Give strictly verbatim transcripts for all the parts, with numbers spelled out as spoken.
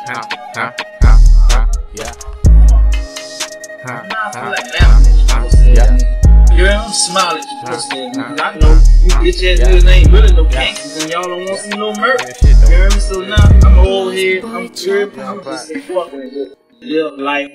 Huh, huh, huh, huh, yeah. Huh, huh, huh, yeah. Girl, I'm smiling at you, pussy ass niggas. I know you bitch ass niggas ain't really no gangsters and y'all don't want to see no murder. You hear me? So now I'm old head, I'm tripping, I'm just fucking live life.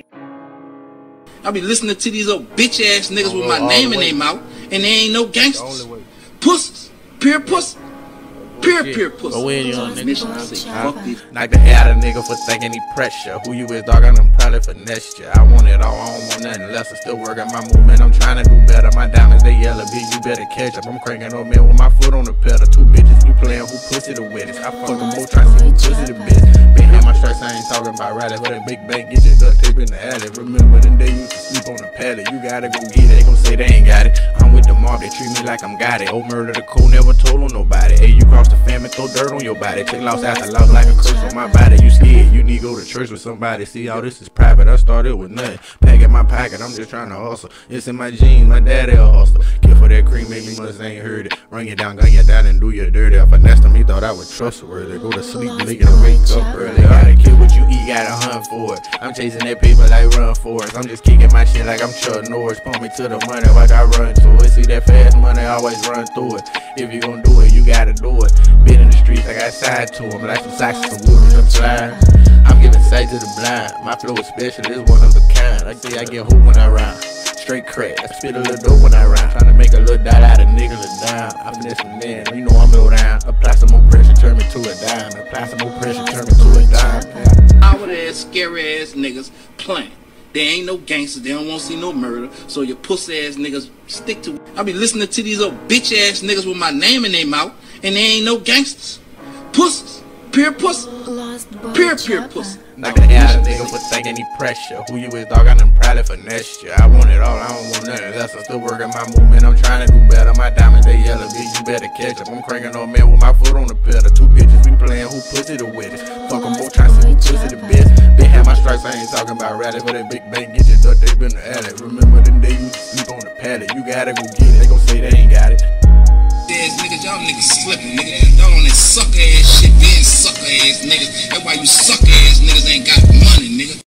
I be listening to these old bitch ass niggas with my name in their mouth, and they ain't no gangsters. Pussies, pure pussies. Pure, pure pussy. But when you on mission, I say, fuck these. Knock the head out of nigga for thinking he pressure. Who you is, dog? I done probably finessed you. I want it all, I don't want nothing less. I still working my movement, I'm trying to do better. My diamonds, they yellow, bitch, you better catch up. I'm cranking on man with my foot on the pedal. Two bitches, you playing who pussy the wettest. I fuck them both, trying to see who pussy the best. Been here, my stripes, I ain't talking about rally. But that big bank, get your duct tape in the alley. Remember the day you used to sleep on the pallet. You gotta go get it, they gon' say they ain't got it. I'm with the mob, they treat me like I'm got it. Old murder the cool, never told on nobody. Hey, you cross the family, throw dirt on your body. Check lost after lost like a curse on my body. You scared, you need to go to church with somebody. See, all this is private, I started with nothing. Pack in my pocket, I'm just trying to hustle. It's in my jeans, my daddy a hustler. Kill for that cream, maybe must ain't heard it. Run you down, gun you down, and do you dirty. I finessed him, he thought I was trustworthy. Go to sleep late and wake up early. Gotta kill what you eat, gotta hunt for it. I'm chasing that paper like run for it. I'm just kicking my shit like I'm Chuck Norris. Pump me to the money like I run to it. See that fast money, always run through it. If you gon' do it, you gotta do it. Been in the streets, I got side to them. Like some socks and some wood, some slime. I'm giving sight to the blind. My flow is special, it's one of a kind. Like say I get hoop when I rhyme. Straight crack, I spit a little dope when I rhyme. Tryna make a little dot out of niggas a dime. I finesse some man, you know I'm low down. Apply some more pressure, turn me to a dime. Apply some more pressure, turn me to a dime. Our ass, scary ass niggas playing. They ain't no gangsters, they don't want to see no murder. So your pussy ass niggas stick to it. I be listening to these old bitch ass niggas with my name in their mouth, and they ain't no gangsters. Pussies, pure pussy, pure pure pussy. Knock the head out of nigga for thinking he pressure. Who you is, dog? I done probably finessed you. I want it all, I don't want nothing less. I still working my movement, I'm trying to do better. My diamonds, they yellow, bitch, you better catch up. I'm cranking on man with my foot on the pedal. Two bitches, we playing who pussy the wettest. Fuck them both, trying to see who pussy the best. Been had my stripes, I ain't talking about rally. For that big bank, get your duct tape in the alley. Remember them days you used to sleep on the pallet. You gotta go get it, they gon' say they ain't got it. Ass niggas, y'all niggas slipping, nigga. Y'all on that sucker ass shit, being sucker ass niggas. That's why you sucker ass niggas ain't got money, nigga.